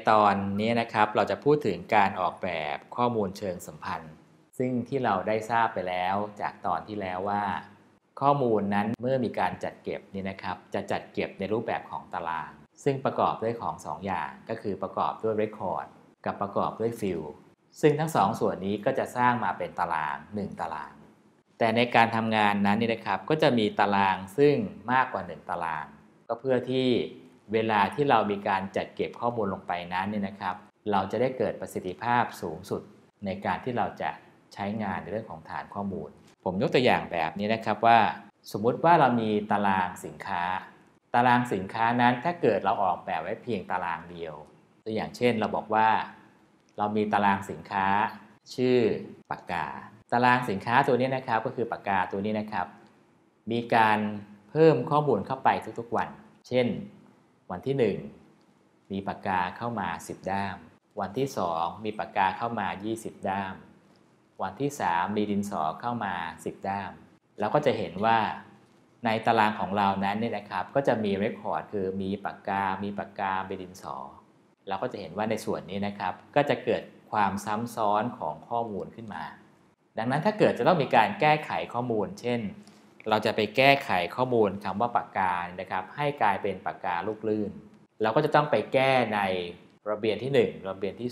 ตอนนี้นะครับเราจะพูดถึงการออกแบบข้อมูลเชิงสัมพันธ์ซึ่งที่เราได้ทราบไปแล้วจากตอนที่แล้วว่าข้อมูลนั้นเมื่อมีการจัดเก็บนี่นะครับจะจัดเก็บในรูปแบบของตารางซึ่งประกอบด้วยของ2 อย่างก็คือประกอบด้วย Record กับประกอบด้วย Field ซึ่งทั้ง2ส่วนนี้ก็จะสร้างมาเป็นตาราง1ตารางแต่ในการทำงานนั้นนี่นะครับก็จะมีตารางซึ่งมากกว่า1ตารางก็เพื่อที่เวลาที่เรามีการจัดเก็บข้อมูลลงไปนั้นเนี่ยนะครับเราจะได้เกิดประสิทธิภาพสูงสุดในการที่เราจะใช้งานในเรื่องของฐานข้อมูลผมยกตัวอย่างแบบนี้นะครับว่าสมมุติว่าเรามีตารางสินค้าตารางสินค้านั้นถ้าเกิดเราออกแบบไว้เพียงตารางเดียวตัวอย่างเช่นเราบอกว่าเรามีตารางสินค้าชื่อปากกาตารางสินค้าตัวนี้นะครับก็คือปากกาตัวนี้นะครับมีการเพิ่มข้อมูลเข้าไปทุกๆวันเช่นวันที่1มีปากกาเข้ามา10ด้ามวันที่2มีปากกาเข้ามา20ด้ามวันที่3มีดินสอเข้ามา10ด้ามเราก็จะเห็นว่าในตารางของเรานั้นเนี่ยนะครับก็จะมีเรคคอร์ดคือมีปากกามีดินสอเราก็จะเห็นว่าในส่วนนี้นะครับก็จะเกิดความซ้ำซ้อนของข้อมูลขึ้นมาดังนั้นถ้าเกิดจะต้องมีการแก้ไขข้อมูลเช่นเราจะไปแก้ไขข้อมูลคำว่าปากกานะครับให้กลายเป็นปากกาลูกลื่นเราก็จะต้องไปแก้ในระเบียนที่1ระเบียนที่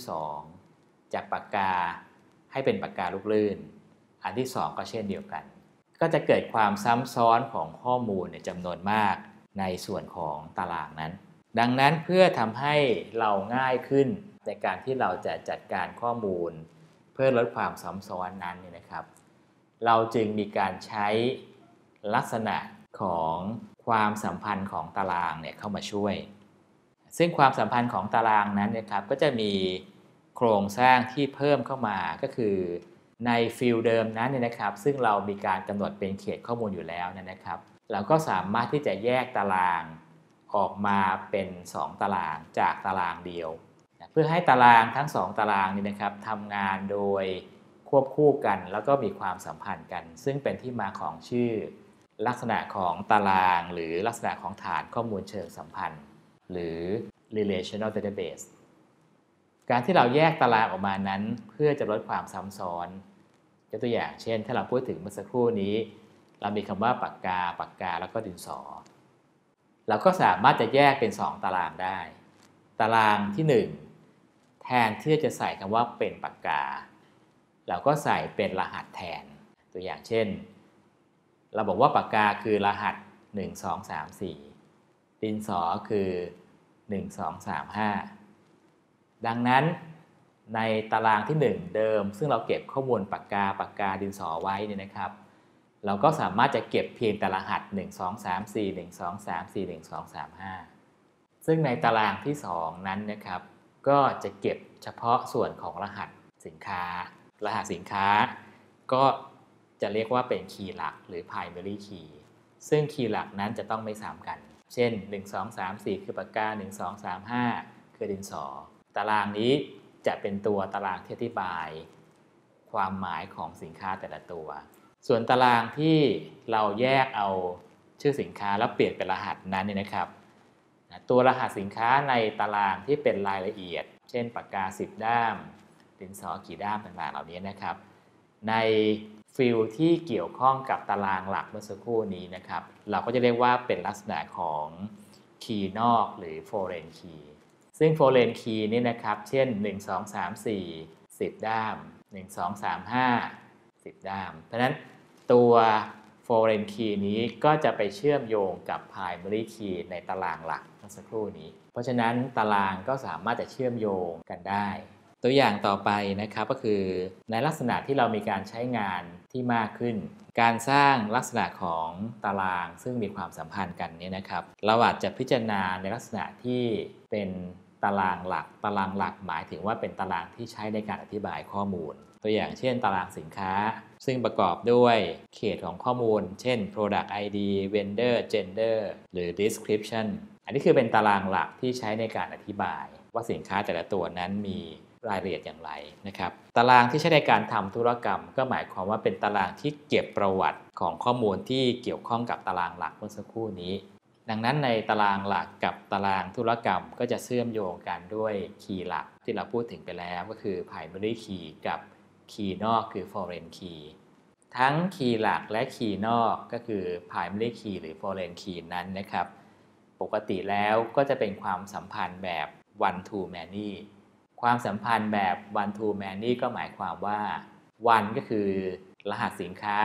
2จากปากกาให้เป็นปากกาลูกลื่นอันที่2ก็เช่นเดียวกันก็จะเกิดความซ้ำซ้อนของข้อมูลจำนวนมากในส่วนของตารางนั้นดังนั้นเพื่อทำให้เราง่ายขึ้นในการที่เราจะจัดการข้อมูลเพื่อลดความซ้ำซ้อนนั้นเนี่ยนะครับเราจึงมีการใช้ลักษณะของความสัมพันธ์ของตารางเข้ามาช่วยซึ่งความสัมพันธ์ของตารางนั้นนะครับก็จะมีโครงสร้างที่เพิ่มเข้ามาก็คือในฟิลด์เดิมนั้นนะครับซึ่งเรามีการกำหนดเป็นเขตข้อมูลอยู่แล้วนะครับเราก็สามารถที่จะแยกตารางออกมาเป็น2ตารางจากตารางเดียวเพื่อให้ตารางทั้ง2ตารางนี้นะครับทำงานโดยควบคู่กันแล้วก็มีความสัมพันธ์กันซึ่งเป็นที่มาของชื่อลักษณะของตารางหรือลักษณะของฐานข้อมูลเชิงสัมพันธ์หรือ relational database การที่เราแยกตารางออกมานั้นเพื่อจะลดความซ้ำซ้อนยกตัวอย่างเช่นถ้าเราพูดถึงเมื่อสักครู่นี้เรามีคำว่าปากกาแล้วก็ดินสอเราก็สามารถจะแยกเป็น2ตารางได้ตารางที่1แทนที่จะใส่คำว่าเป็นปากกาเราก็ใส่เป็นรหัสแทนตัวอย่างเช่นเราบอกว่าปากกาคือรหัส1 2 3 4ดินสอคือ1 2 3 5ดังนั้นในตารางที่1เดิมซึ่งเราเก็บข้อมูลปากกาดินสอไว้เนี่ยนะครับเราก็สามารถจะเก็บเพียงแต่รหัส1 2 3 4 1 2 3 4 1 2 3 5ซึ่งในตารางที่2นั้นนะครับก็จะเก็บเฉพาะส่วนของรหัสสินค้ารหัสสินค้าก็จะเรียกว่าเป็นคีย์หลักหรือ primary key ซึ่งคีย์หลักนั้นจะต้องไม่ซ้ำกันเช่น1 2 3 4คือปากกา1 2 3 5คือดินสอตารางนี้จะเป็นตัวตารางที่อธิบายความหมายของสินค้าแต่ละตัวส่วนตารางที่เราแยกเอาชื่อสินค้าแล้วเปลี่ยนเป็นรหัสนั้นเนี่ยนะครับตัวรหัสสินค้าในตารางที่เป็นรายละเอียดเช่นปากกา10ด้ามดินสอกี่ด้ามต่างๆเหล่านี้นะครับในฟิลที่เกี่ยวข้องกับตารางหลักเมื่อสักครู่นี้นะครับเราก็จะเรียกว่าเป็นลักษณะของคีย์นอกหรือ foreign key ซึ่ง foreign key นี่นะครับเช่น1 2 3 4 10ด้าม1 2 3 5 10ด้ามเพราะฉะนั้นตัว foreign key นี้ก็จะไปเชื่อมโยงกับ primary key ในตารางหลักเมื่อสักครู่นี้เพราะฉะนั้นตารางก็สามารถจะเชื่อมโยงกันได้ตัวอย่างต่อไปนะครับก็คือในลักษณะที่เรามีการใช้งานที่มากขึ้นการสร้างลักษณะของตารางซึ่งมีความสัมพันธ์กันนี้นะครับเราอาจจะพิจารณาในลักษณะที่เป็นตารางหลักหมายถึงว่าเป็นตารางที่ใช้ในการอธิบายข้อมูลตัวอย่างเช่นตารางสินค้าซึ่งประกอบด้วยเขตของข้อมูลเช่น product ID vendor gender หรือ description อันนี้คือเป็นตารางหลักที่ใช้ในการอธิบายว่าสินค้าแต่ละตัวนั้นมีรายละเอียดอย่างไรนะครับตารางที่ใช้ในการทำธุรกรรมก็หมายความว่าเป็นตารางที่เก็บประวัติของข้อมูลที่เกี่ยวข้องกับตารางหลักเมื่อสักครู่นี้ดังนั้นในตารางหลักกับตารางธุรกรรมก็จะเชื่อมโยงกันด้วยคีย์หลักที่เราพูดถึงไปแล้วก็คือ primary key กับคีย์นอกคือ foreign key ทั้งคีย์หลักและคีย์นอกก็คือ primary key หรือ foreign key นั้นนะครับปกติแล้วก็จะเป็นความสัมพันธ์แบบ one to many ความสัมพันธ์แบบ one to many ก็หมายความว่า one ก็คือรหัสสินค้า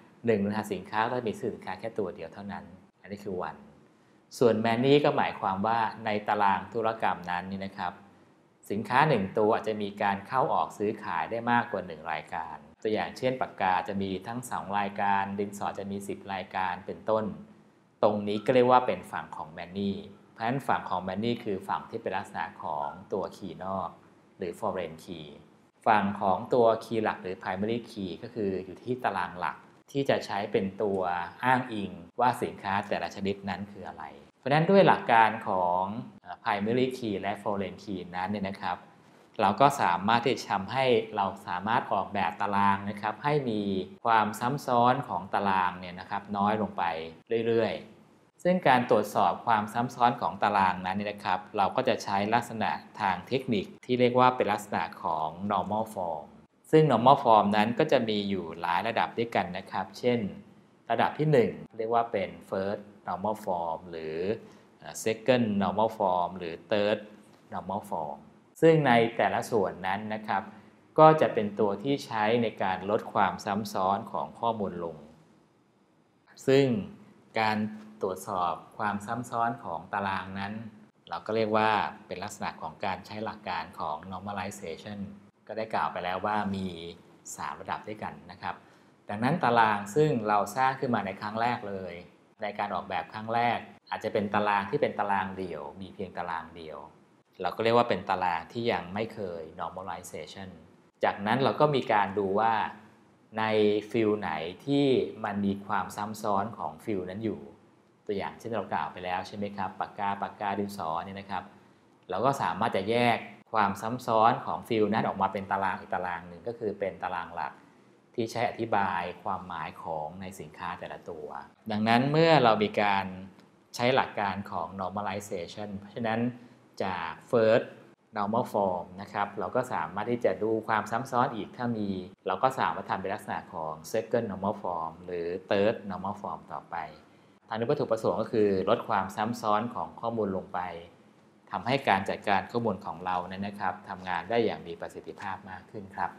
1รหัสสินค้าก็จะมีสินค้าแค่ตัวเดียวเท่านั้นอันนี้คือ one ส่วน many ก็หมายความว่าในตารางธุรกรรมนั้นนี่นะครับสินค้า1ตัวอาจจะมีการเข้าออกซื้อขายได้มากกว่า1รายการตัวอย่างเช่นปากกาจะมีทั้ง2รายการดินสอจะมี10รายการเป็นต้นตรงนี้ก็เรียกว่าเป็นฝั่งของ many เพราะฉะนั้นฝั่งของ many คือฝั่งที่เป็นลักษณะของตัวคีย์นอกหรือ foreign key ฝั่งของตัวคีย์หลักหรือ primary key ก็คืออยู่ที่ตารางหลักที่จะใช้เป็นตัวอ้างอิงว่าสินค้าแต่ละชนิดนั้นคืออะไรเพราะฉะนั้นด้วยหลักการของ primary key และ foreign key นั้นเนี่ยนะครับเราก็สามารถที่จะทำให้เราสามารถออกแบบตารางนะครับให้มีความซ้ำซ้อนของตารางเนี่ยนะครับน้อยลงไปเรื่อยๆซึ่งการตรวจสอบความซ้ำซ้อนของตารางนั้นเนี่ยนะครับเราก็จะใช้ลักษณะทางเทคนิคที่เรียกว่าเป็นลักษณะของ normal form ซึ่ง normal form นั้นก็จะมีอยู่หลายระดับด้วยกันนะครับเช่นระดับที่1เรียกว่าเป็น first normal form หรือ second normal form หรือ third normal form ซึ่งในแต่ละส่วนนั้นนะครับก็จะเป็นตัวที่ใช้ในการลดความซ้ำซ้อนของข้อมูลลงซึ่งการตรวจสอบความซ้ำซ้อนของตารางนั้นเราก็เรียกว่าเป็นลักษณะของการใช้หลักการของ normalization ก็ได้กล่าวไปแล้วว่ามี3ระดับด้วยกันนะครับดังนั้นตารางซึ่งเราสร้างขึ้นมาในครั้งแรกเลยในการออกแบบครั้งแรกอาจจะเป็นตารางที่เป็นตารางเดี่ยวมีเพียงตารางเดียวเราก็เรียกว่าเป็นตารางที่ยังไม่เคย normalization จากนั้นเราก็มีการดูว่าในฟิลไหนที่มันมีความซ้ำซ้อนของฟิลนั้นอยู่ตัวอย่างเช่นเรากล่าวไปแล้วใช่ไหมครับปากกาดินสอเนี่ยนะครับเราก็สามารถจะแยกความซ้ำซ้อนของฟิลนั้นออกมาเป็นตารางอีกตารางหนึ่งก็คือเป็นตารางหลักที่ใช้อธิบายความหมายของในสินค้าแต่ละตัวดังนั้นเมื่อเรามีการใช้หลักการของ normalization เพราะฉะนั้นจาก first normal form นะครับเราก็สามารถที่จะดูความซ้ำซ้อนอีกถ้ามีเราก็สามารถทำเป็นลักษณะของ second normal form หรือ third normal form ต่อไปทางวัตถุประสงค์ก็คือลดความซ้ำซ้อนของข้อมูลลงไปทำให้การจัดการข้อมูลของเรานั้นนะครับทำงานได้อย่างมีประสิทธิภาพมากขึ้นครับ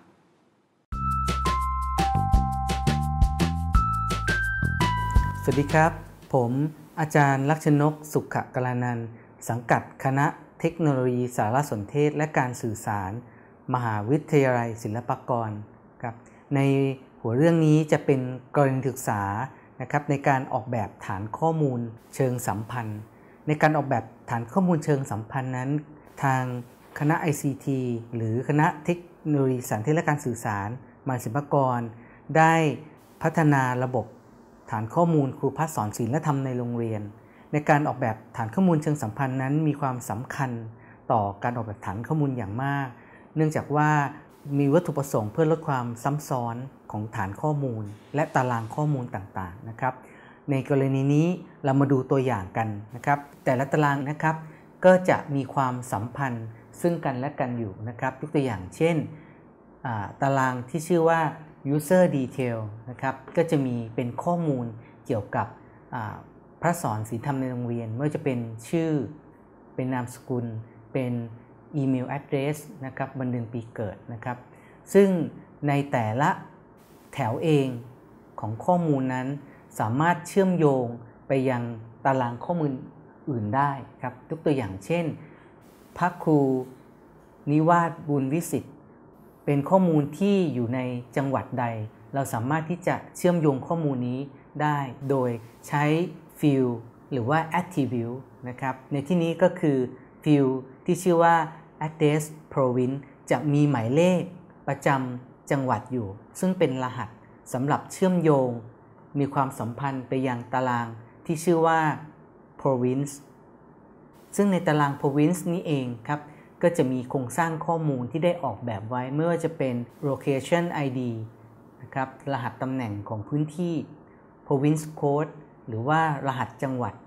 สวัสดีครับผมอาจารย์ลักษณก สุขกลานันท์สังกัดคณะเทคโนโลยีสารสนเทศและการสื่อสารมหาวิทยาลัยศิลปากรครับในหัวเรื่องนี้จะเป็นกรณีศึกษานะครับในการออกแบบฐานข้อมูลเชิงสัมพันธ์ในการออกแบบฐานข้อมูลเชิงสัมพันธ์นั้นทางคณะ ICT หรือคณะเทคโนโลยีสารสนเทศและการสื่อสารมหาวิทยาลัยศิลปากรได้พัฒนาระบบฐานข้อมูลครูพัฒน์สอนศิลป์และธรรมในโรงเรียนในการออกแบบฐานข้อมูลเชิงสัมพันธ์นั้นมีความสำคัญต่อการออกแบบฐานข้อมูลอย่างมากเนื่องจากว่ามีวัตถุประสงค์เพื่อลดความซ้ำซ้อนของฐานข้อมูลและตารางข้อมูลต่างๆนะครับในกรณีนี้เรามาดูตัวอย่างกันนะครับแต่ละตารางนะครับก็จะมีความสัมพันธ์ซึ่งกันและกันอยู่นะครับยกตัวอย่างเช่นตารางที่ชื่อว่า user detail นะครับก็จะมีเป็นข้อมูลเกี่ยวกับพระสอนศิลป์ธรรมในโรงเรียนไม่ว่าจะเป็นชื่อเป็นนามสกุลเป็นอีเมล address นะครับวันเดือนปีเกิดนะครับซึ่งในแต่ละแถวเองของข้อมูลนั้นสามารถเชื่อมโยงไปยังตารางข้อมูลอื่นได้ครับยกตัวอย่างเช่นพระครูนิวาสบุญวิสิทธิ์เป็นข้อมูลที่อยู่ในจังหวัดใดเราสามารถที่จะเชื่อมโยงข้อมูลนี้ได้โดยใช้ฟิลหรือว่า attribute นะครับในที่นี้ก็คือฟิลที่ชื่อว่า address province จะมีหมายเลขประจำจังหวัดอยู่ซึ่งเป็นรหัสสำหรับเชื่อมโยงมีความสัมพันธ์ไปยังตารางที่ชื่อว่า province ซึ่งในตาราง province นี้เองครับก็จะมีโครงสร้างข้อมูลที่ได้ออกแบบไว้ไม่ว่าจะเป็น location ID นะครับรหัสตำแหน่งของพื้นที่ province code หรือว่ารหัสจังหวัด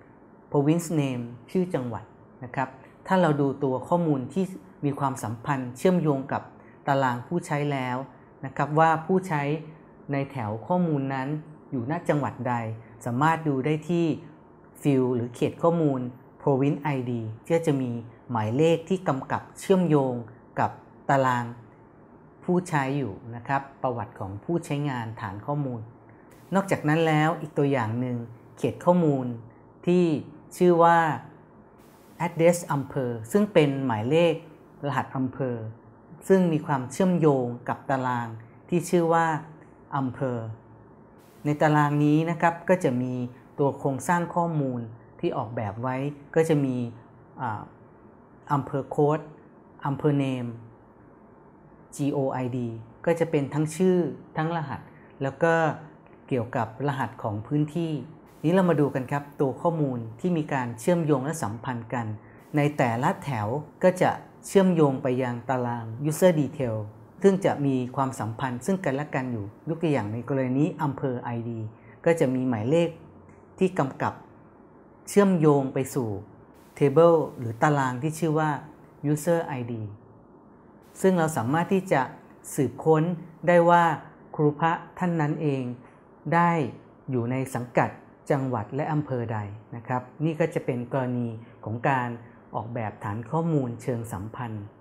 province name ชื่อจังหวัดนะครับถ้าเราดูตัวข้อมูลที่มีความสัมพันธ์เชื่อมโยงกับตารางผู้ใช้แล้วนะครับว่าผู้ใช้ในแถวข้อมูลนั้นอยู่ณจังหวัดใดสามารถดูได้ที่ฟิลหรือเขตข้อมูล province ID ที่จะมีหมายเลขที่กำกับเชื่อมโยงกับตารางผู้ใช้อยู่นะครับประวัติของผู้ใช้งานฐานข้อมูลนอกจากนั้นแล้วอีกตัวอย่างหนึ่งเขตข้อมูลที่ชื่อว่า address อำเภอซึ่งเป็นหมายเลขรหัสอำเภอซึ่งมีความเชื่อมโยงกับตารางที่ชื่อว่าอำเภอในตารางนี้นะครับก็จะมีตัวโครงสร้างข้อมูลที่ออกแบบไว้ก็จะมีอำเภอโค้ดอำเภอเนม GOID ก็จะเป็นทั้งชื่อทั้งรหัสแล้วก็เกี่ยวกับรหัสของพื้นที่นี้เรามาดูกันครับตัวข้อมูลที่มีการเชื่อมโยงและสัมพันธ์กันในแต่ละแถวก็จะเชื่อมโยงไปยังตาราง user detail ซึ่งจะมีความสัมพันธ์ซึ่งกันและกันอยู่ยกตัวอย่างในกรณีนี้อำเภอ ID ก็จะมีหมายเลขที่กำกับเชื่อมโยงไปสู่ table หรือตารางที่ชื่อว่า user ID ซึ่งเราสามารถที่จะสืบค้นได้ว่าครูพระท่านนั้นเองได้อยู่ในสังกัดจังหวัดและอำเภอใดนะครับนี่ก็จะเป็นกรณีของการออกแบบฐานข้อมูลเชิงสัมพันธ์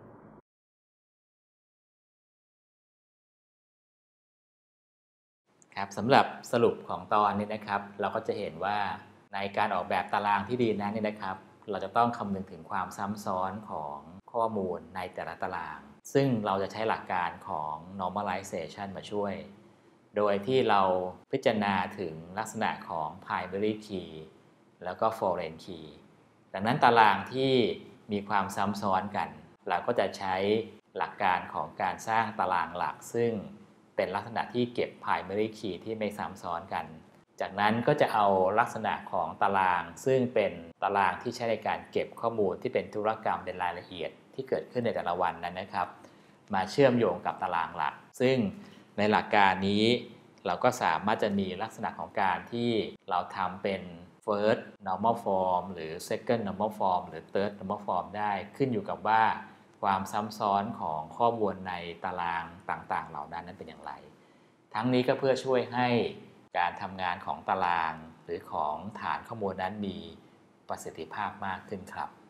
ครับสำหรับสรุปของตอนนี้นะครับเราก็จะเห็นว่าในการออกแบบตารางที่ดีนั้นเนี่ยนะครับเราจะต้องคำนึงถึงความซ้ำซ้อนของข้อมูลในแต่ละตารางซึ่งเราจะใช้หลักการของ normalization มาช่วยโดยที่เราพิจารณาถึงลักษณะของ primary key แล้วก็ foreign key ดังนั้นตารางที่มีความซ้ำซ้อนกันเราก็จะใช้หลักการของการสร้างตารางหลักซึ่งเป็นลักษณะที่เก็บ primary key ที่ไม่ซ้ำซ้อนกันจากนั้นก็จะเอาลักษณะของตารางซึ่งเป็นตารางที่ใช้ในการเก็บข้อมูลที่เป็นธุรกรรมเป็นรายละเอียดที่เกิดขึ้นในแต่ละวันนั้นนะครับมาเชื่อมโยงกับตารางหลักซึ่งในหลักการนี้เราก็สามารถจะมีลักษณะของการที่เราทำเป็น first normal form หรือ second normal form หรือ third normal form ได้ขึ้นอยู่กับว่าความซ้ำซ้อนของข้อมูลในตารางต่างๆเหล่านั้นเป็นอย่างไรทั้งนี้ก็เพื่อช่วยให้การทำงานของตารางหรือของฐานข้อมูลนั้นมีประสิทธิภาพมากขึ้นครับ